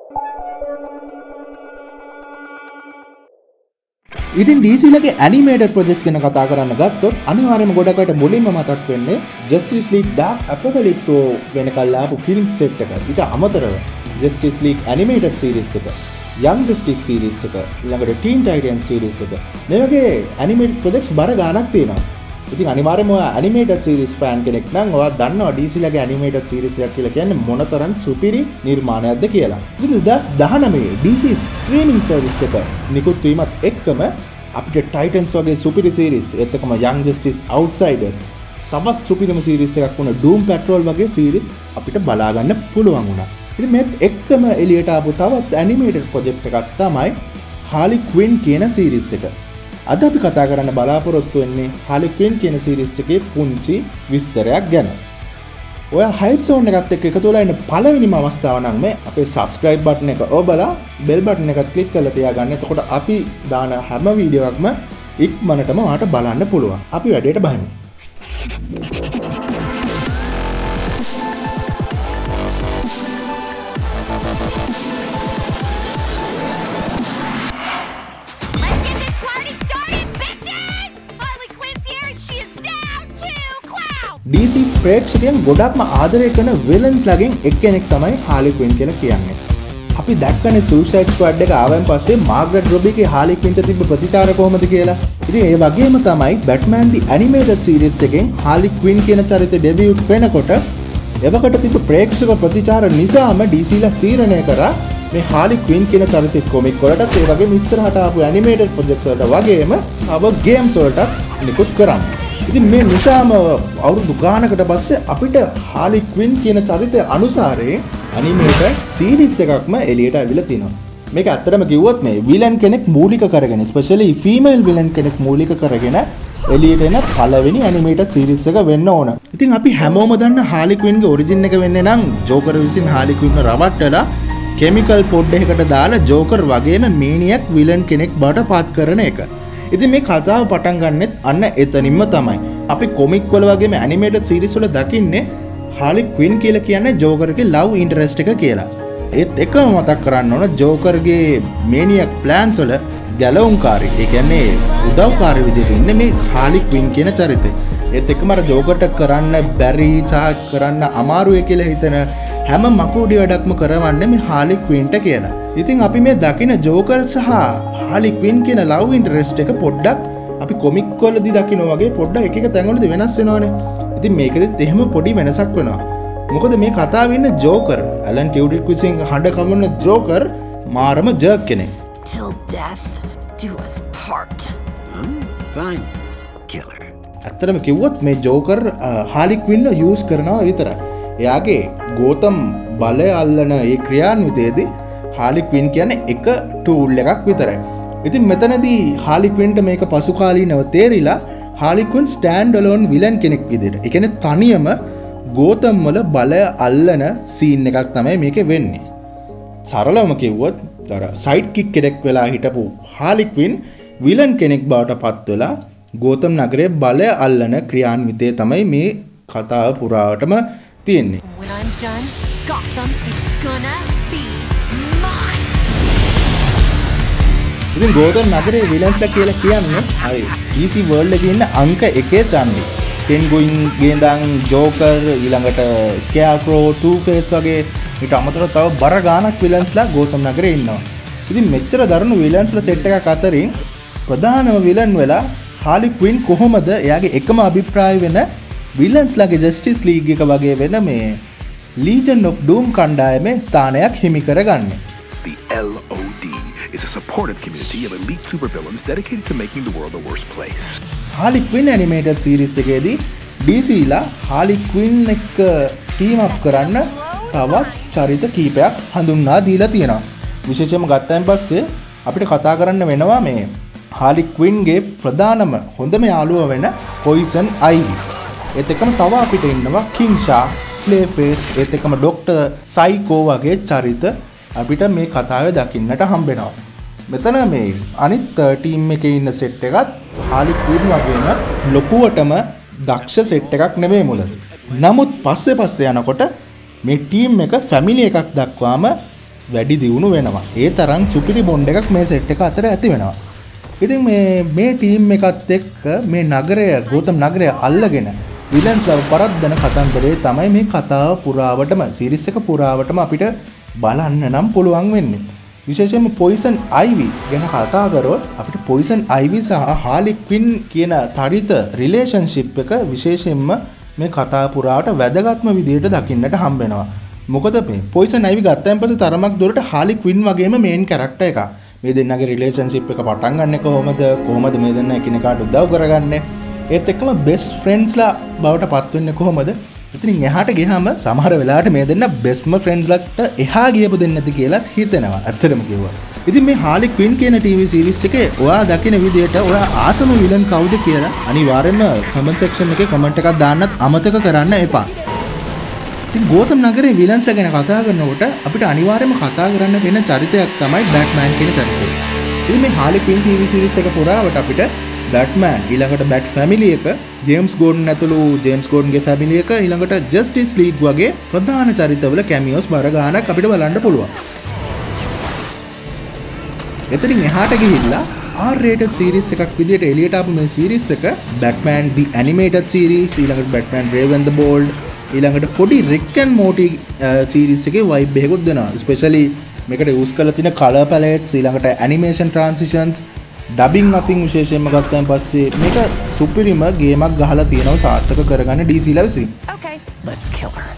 ඉතින් DC ලගේ animated projects ගැන කතා කරන්න ගත්තොත් අනිවාර්යයෙන්ම ගොඩකට මුලින්ම මතක් වෙන්නේ Justice League Dark Apocalypse වෙනකල් ආපු ෆිල්ම් සෙට් එක. ඊට අමතරව Justice League animated series එක, Young Justice series එක, ඊළඟට Teen Titans series එක. මේ වගේ animated projects බර ගාණක් තියෙනවා. ඉතින් අනිවාර්යයෙන්ම ඔයා animated series fan කෙනෙක් නම් ඔයා දන්නවා DC ලගේ animated series එකක් කියලා කියන්නේ මොනතරම් සුපිරි නිර්මාණයක්ද කියලා. ඉතින් 2019 DC streaming service එක නිකුත් වීමත් එක්කම අපිට Titans වගේ සුපිරි series ඒත් එක්කම Young Justice Outsiders තවත් සුපිරිම series එකක් වුණ Doom Patrol වගේ series අපිට බලා ගන්න පුළුවන් වුණා. ඉතින් මේත් එක්කම එළියට ආපු තවත් animated project එකක් තමයි Harley Quinn කියන series එක. අද අපි කතා කරන්න බලාපොරොත්තු වෙන්නේ Harley Quinn කියන series එකේ පුංචි විස්තරයක් ගැන. ඔයා hype zone එකත් එක්ක එකතු වෙලා ඉන්න පළවෙනිම අවස්ථාව නම් මේ අපේ subscribe button එක ඔබලා bell button එකත් click කරලා තියාගන්න. එතකොට අපි දාන හැම වීඩියෝ එකක්ම ඉක්මනටම ඔයාට බලන්න පුළුවන්. අපි වැඩේට බහිමු. DC ප්‍රේක්ෂකයන් ගොඩක්ම ආදරය කරන විලන්ස් ලගෙන් එක්කෙනෙක් තමයි Harley Quinn කියලා කියන්නේ. අපි දැක්කනේ Suicide Squad එක ආවන් පස්සේ මාග්‍රට් රොබීගේ Harley Quinnට තිබ්බ ප්‍රතිචාර කොහොමද කියලා. ඉතින් ඒ වගේම තමයි Batman the Animated Series එකෙන් Harley Quinn කියන චරිතය ඩෙබියුට් වෙනකොට එවකට තිබ්බ ප්‍රේක්ෂක ප්‍රතිචාර නිසාම DC ලා තීරණය කරා මේ Harley Quinn කියන චරිතෙ කොමික් වලටත් ඒ වගේම ඉස්සරහට ආපු animated projects වලට වගේම තව games වලට නිකුත් කරන්න. ඉතින් මේ නිසාම අවුරුදු ගානකට පස්සේ අපිට Harley Quinn කියන චරිතය අනුසාරයෙන් animated series එකක්ම එළියට අවිලා තිනවා. මේක ඇත්තටම කිව්වොත් මේ villain කෙනෙක් මූලික කරගෙන especially female villain කෙනෙක් මූලික කරගෙන එළියට එන පළවෙනි animated series එක වෙන්න ඕන. ඉතින් අපි හැමෝම දන්න Harley Quinn ගේ origin එක වෙන්නේ නම් Joker විසින් Harley Quinn රවට්ටලා chemical pod එකකට දාලා Joker වගේම maniac villain කෙනෙක් බවට පත් කරන එක. ඉතින් මේ කතාව පටන් ගන්නෙත් අන්න එතනින්ම තමයි. අපි කොමික් වල වගේම ඇනිමේටඩ් සීරීස් වල දකින්නේ Harley Quinn කියලා කියන්නේ ජෝකර්ගේ ලව් ඉන්ටරෙස්ට් එක කියලා. ඒත් එකම මතක් කරන්න ඕන ජෝකර්ගේ මේනියක් ප්ලෑන්ස් වල ගැලවුම්කාරී. ඒ කියන්නේ උදව්කාරී විදිහට ඉන්නේ මේ Harley Quinn කියන චරිතය. ඒත් එක්කම අර ජෝකර්ට කරන්න බැරි කරන්න අමාරුයි කියලා හිතන හැම මකුඩි වැඩක්ම කරවන්නේ මේ Harley Quinnට කියලා. ඉතින් අපි මේ දකින ජෝකර් සහ Harley Quinn කියන ලව් ඉන්ටරෙස්ට් එක පොඩ්ඩක් අපි කොමික් වලදී දකිනවා වගේ පොඩ්ඩක් එක එක තැන්වලදී වෙනස් වෙනවනේ. ඉතින් මේකෙදිත් එහෙම පොඩි වෙනසක් වෙනවා. මොකද මේ කතාවේ ඉන්න ජෝකර් ඇලන් ටියුඩික් විසින් හඬ කමන ජෝකර් මාරම ජර්ක් කෙනෙක්. Till death do us part. Fine. Killer. ඇත්තටම කිව්වොත් මේ ජෝකර් Harley Quinn යූස් කරනවා විතරයි. එයාගේ ගෝතම් බලය අල්ලන ඒ ක්‍රියාන්විතයේදී Harley Quinn කියන්නේ එක ටූල් එකක් විතරයි. ඉතින් මෙතනදී Harley Quinnට මේක පසුකාලීනව තේරිලා Harley Quinn stand alone villain කෙනෙක් විදිහට. ඒ කියන්නේ තනියම ගෝතම් වල බලය අල්ලන සීන් එකක් තමයි මේකේ වෙන්නේ. සරලවම කිව්වොත් අර සයිඩ් කික් කෙනෙක් වෙලා හිටපු Harley Quinn villain කෙනෙක් බවට පත් වෙලා ගෝතම් නගරයේ බලය අල්ලන ක්‍රියාන්විතය තමයි මේ කතාව පුරාවටම තියෙන්නේ. When I'm done, Gotham is gonna be mine. ඉතින් ගෝතම් නගරයේ විලන්ස්ලා කියලා කියන්නේ අය DC world එකේ ඉන්න අංක 1 චන්දි. Penguin ගෙන්දන් Joker ඊළඟට Scarecrow Two-Face වගේ ඊට අමතරව තව බර ගානක් විලන්ස්ලා ගෝතම් නගරේ ඉන්නවා. ඉතින් මෙච්චර දරුණු විලන්ස්ලා සෙට් එකක් අතරින් ප්‍රධානම විලන් වෙලා Harley Quinn කොහොමද එයාගේ එකම අභිප්‍රාය වෙන විලන්ස් ලගේ Justice League එක වගේ වෙන මේ Legion of Doom කණ්ඩායමේ ස්ථානයක් හිමි කරගන්නේ. The LOD is a supportive community of elite supervillains dedicated to making the world a worse place. Harley Quinn animated series එකේදී DC ලා Harley Quinn එක team up කරන්න තවත් චරිත කීපයක් හඳුන්වා දීලා තියෙනවා. විශේෂයෙන්ම ගත්තයින් පස්සේ අපිට කතා කරන්න වෙනවා මේ Harley Quinn ගේ ප්‍රධානම හොඳම යාළුවා වෙන Poison Ivy. ඒත් එක්කම තව අපිට ඉන්නවා Kingsha, Clayface, ඒත් එක්කම Dr. Psycho වගේ චරිත අපිට මේ කතාවේ දකින්නට හම්බෙනවා. මෙතන මේ අනිත් ටීම් එකේ ඉන්න සෙට් එකත් Harley Quinn වගේම ලොකුවටම දක්ෂ සෙට් එකක් නෙමෙයි මුලදී. නමුත් පස්සේ යනකොට මේ ටීම් එක ෆැමිලි එකක් දක්වාම වැඩි දියුණු වෙනවා. ඒ තරම් සුපිරි බොන්ඩ් එකක් මේ සෙට් එක අතර ඇති වෙනවා. ඉතින් මේ ටීම් එකත් එක්ක මේ නගරය ගෝතම් නගරය අල්ලගෙන විලන්ස්ලව පරද්දන කතන්දරේ තමයි මේ කතාව පුරාවටම සීරීස් එක පුරාවටම අපිට බලන්න නම් පුළුවන් වෙන්නේ. විශේෂයෙන්ම පොයිසන් අයිවි ගැන කතා කරොත් අපිට පොයිසන් අයිවි සහ හාලි ක්වින් කියන තරිත රිලේෂන්ෂිප් එක විශේෂයෙන්ම මේ කතා පුරාවට වැදගත්ම විදිහට දකින්නට හම්බ වෙනවා. මොකද මේ පොයිසන් අයිවි ගත්තයින් පස්සේ තරමක් දුරට හාලි ක්වින් වගේම මේන් කැරක්ටර් එකක්. මේ දෙන්නගේ රිලේෂන්ෂිප් එක පටන් ගන්න කොහොමද මේ දෙන්න එකිනෙකාට උදව් කරගන්නේ? ඒත් එක්කම බෙස්ට් ෆ්‍රෙන්ඩ්ස්ලා බවට පත් වෙන්නේ කොහොමද? ඉතින් එහාට ගියාම සමහර වෙලාවට මේ දෙන්න බෙස්ට්ම ෆ්‍රෙන්ඩ්ස්ලාට එහා ගියපු දෙන්නද කියලා හිතෙනවා. ඇත්තටම කිව්වා. ඉතින් මේ හාලි ක්වින් කියන ටීවී සීරීස් එකේ ඔයා දකින විදිහට ඔයා ආසම විලන් කවුද කියලා අනිවාර්යයෙන්ම කමෙන්ට් සෙක්ෂන් එකේ කමෙන්ට් එකක් දාන්නත් අමතක කරන්න එපා. ඉතින් ගෝතම් නගරේ විලන්ස්ලා ගැන කතා කරනකොට අපිට අනිවාර්යයෙන්ම කතා කරන්න වෙන චරිතයක් තමයි බැට්මෑන් කියන චරිතය. ඉතින් මේ හාලි ක්වින් ටීවී සීරීස් එක පුරාවට අපිට බැට්මෑන් ඊළඟට බැට් ෆැමිලි එක ජේම්ස් ගෝඩන් ඇතුළු ජේම්ස් ගෝඩන්ගේ ෆැමිලි එක ඊළඟට ජස්ටිස් ලීග් වගේ ප්‍රධාන චරිතවල කැමියෝස් බර ගානක් අපිට බලන්න පුළුවන්. එතනින් එහාට ගිහිල්ලා R-rated series එකක් විදිහට එළියට ආපු මේ series එක Batman the Animated Series ඊළඟට Batman Brave and the Bold ඊළඟට පොඩි Rick and Morty series එකේ vibe එකකුත් දෙනවා. especially මේකට use කරලා තියෙන color palettes ඊළඟට animation transitions dubbing අතින් විශේෂයෙන්ම ගත්තාන් පස්සේ මේක සුපිරිම ගේමක් ගහලා තියෙනවා සාර්ථක කරගන්න DC ලා විසින්. Okay, let's kill her.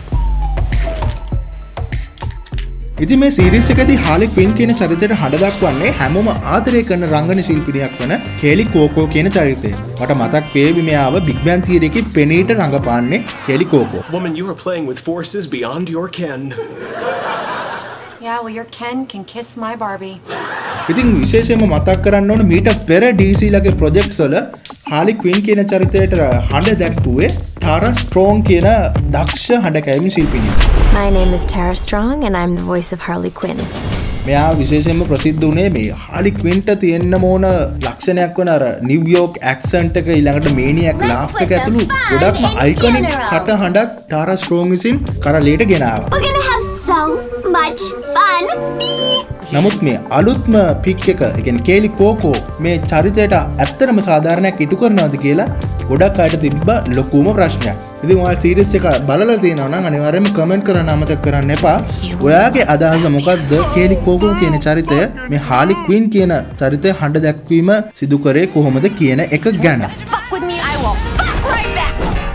ඉතින් මේ සීරීස් එකේදී හාලි ක්වින් කියන චරිතයට හඬ දක්වන්නේ හැමෝම ආදරය කරන රංගන ශිල්පිනියක් වන කේලි කෝකෝ කියන චරිතය. මට මතක් වේවි මෙයාව බිග් බෑන් තියරි එකේ පෙනීට රඟපාන්නේ කේලි කෝකෝ. Woman, you are playing with forces beyond your ken. Yeah, well, your Ken can kiss my Barbie. ඉතින් විශේෂයෙන්ම මතක් කරන්න ඕන මීට පෙර DC ලගේ ප්‍රොජෙක්ට්ස් වල හාලි ක්වින් කියන චරිතයට හඬ දැක්වුවේ ටාරා ස්ට්‍රෝන් කියන දක්ෂ හඬ කැවීම් ශිල්පිනිය. My name is Tara Strong and I'm the voice of Harley Quinn. මෙයා විශේෂයෙන්ම ප්‍රසිද්ධ වුණේ මේ හාලි ක්වින්ට තියෙන්න ඕන ලක්ෂණයක් වන අර නිව්යෝක් ඇක්සන්ට් එක ඊළඟට මේනියක් ලාෆ් එක ඇතුළු ගොඩක්ම අයිකොනික් කට හඬක් ටාරා ස්ට්‍රෝන් විසින් කරලයට ගෙනාවා. We're gonna have so much fun! නමුත් මේ අලුත්ම පික් එක කියන්නේ කේලි කෝකෝ මේ චරිතයට ඇත්තටම සාධාරණයක් ඉටු කරනවද කියලා ගොඩක් අයට තිබ්බ ලොකුම ප්‍රශ්නයක්. ඉතින් ඔයාලා සීරීස් එක බලලා තියෙනවා නම් අනිවාර්යයෙන්ම කමෙන්ට් කරන්න අමතක කරන්න එපා. ඔයාගේ අදහස මොකක්ද කේලි කෝකෝ කියන චරිතය මේ හාලි ක්වින් කියන චරිතය හඬ දැක්වීම සිදු කරේ කොහොමද කියන එක ගැන. Fuck with me, I will fuck right back.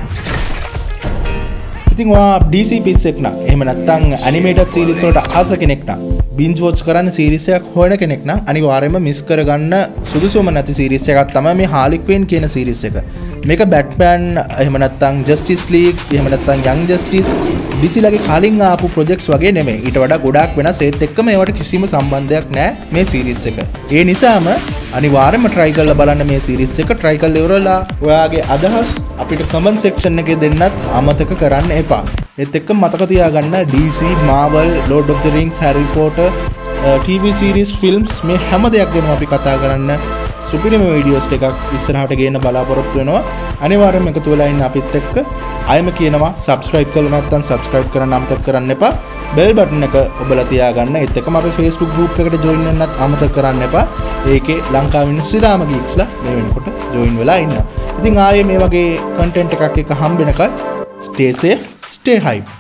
ඉතින් ඔයා DC පිස්සෙක් නම් එහෙම නැත්නම් ඇනිමේටඩ් සීරීස් වලට ආස කෙනෙක් නම් බින්ජ් වොච් කරන්න සීරීස් එකක් හොයන කෙනෙක් නම් අනිවාර්යයෙන්ම මිස් කරගන්න සුදුසුම නැති සීරීස් එකක් තමයි මේ හාලි ක්වින් කියන සීරීස් එක. මේක බැට්මෑන් එහෙම නැත්නම් ජස්ටිස් ලීග් එහෙම නැත්නම් යං ජස්ටිස් DC ලගේ කලින් ආපු ප්‍රොජෙක්ට්ස් වගේ නෙමෙයි. ඊට වඩා ගොඩාක් වෙනස්. ඒත් එක්කම ඒවට කිසිම සම්බන්ධයක් නැහැ මේ සීරීස් එක. ඒ නිසාම අනිවාර්යයෙන්ම try කරලා බලන්න මේ සීරීස් එක. try කරලා ඉවරලා ඔයාගේ අදහස් අපිට comment section එකේ දෙන්නත් අමතක කරන්න එපා. ඒත් එක්කම මතක තියාගන්න DC, Marvel, Lord of the Rings, Harry Potter, TV series, films මේ හැම දෙයක් ගැනම අපි කතා කරන්න සුපිරිම වීඩියෝස් ටිකක් ඉස්සරහට ගේන්න බලාපොරොත්තු වෙනවා. අනිවාර්යයෙන්ම එකතු වෙලා ඉන්න අපිත් එක්ක. අයම කියනවා subscribe කරලා නැත්නම් subscribe කරන්න අමතක කරන්න එපා. bell button එක ඔබලා තියාගන්න. ඒත් එක්කම අපේ Facebook group එකට join වෙන්නත් අමතක කරන්න එපා. ඒකේ ලංකාවේ ඉන්න සිරාම geeksලා මේ වෙනකොට join වෙලා ඉන්නවා. ඉතින් ආයේ මේ වගේ content එකක් එක හම්බ වෙනකල් stay safe, stay hype.